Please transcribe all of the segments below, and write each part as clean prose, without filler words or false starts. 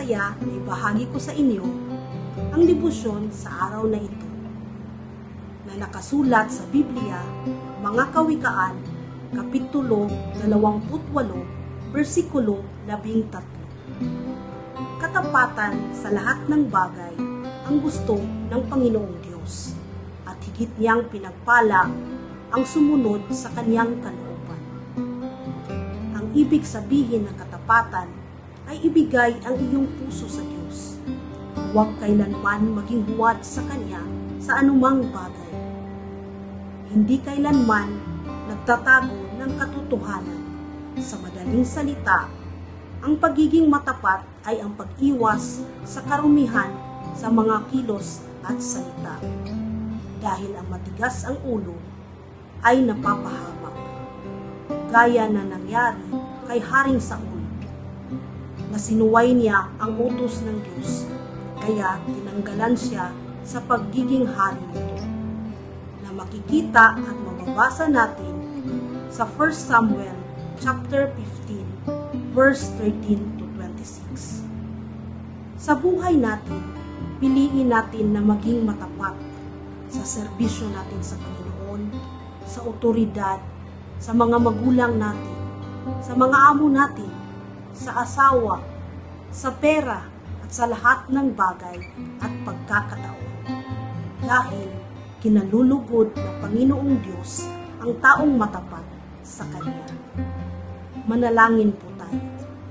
masaya na ibahagi ko sa inyo ang debosyon sa araw na ito na nakasulat sa Biblia, Mga Kawikaan, Kapitulo 28, versikulo 13. Katapatan sa lahat ng bagay ang gusto ng Panginoong Diyos at higit niyang pinagpala ang sumunod sa kaniyang kalooban. Ang ibig sabihin ng katapatan ay ibigay ang iyong puso sa Diyos. Huwag kailanman maging huwad sa Kanya sa anumang bagay. Hindi kailanman nagtatago ng katotohanan. Sa madaling salita, ang pagiging matapat ay ang pag-iwas sa karumihan sa mga kilos at salita. Dahil ang matigas ang ulo ay napapahamak. Gaya na nangyari kay Haring Saul, na sinuway niya ang utos ng Diyos, kaya tinanggalan siya sa pagiging hari nito, na makikita at mababasa natin sa 1 Samuel chapter 15 verse 13 to 26. Sa buhay natin, piliin natin na maging matapat sa serbisyo natin sa Panginoon, sa otoridad, sa mga magulang natin, sa mga amo natin, sa asawa, sa pera, at sa lahat ng bagay at pagkakataon. Dahil kinalulugod ng Panginoong Diyos ang taong matapat sa Kanya. Manalangin po tayo.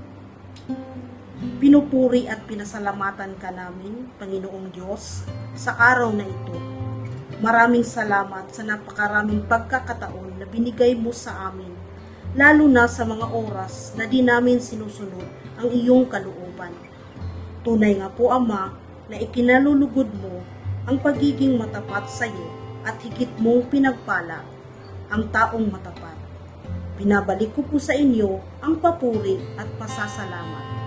Pinupuri at pinasalamatan ka namin, Panginoong Diyos, sa araw na ito. Maraming salamat sa napakaraming pagkakataon na binigay mo sa amin, lalo na sa mga oras na di namin sinusunod ang iyong kalooban. Tunay nga po, Ama, na ikinalulugod mo ang pagiging matapat sa iyo at higit mong pinagpala ang taong matapat. Binabalik ko po sa inyo ang papuri at pasasalamat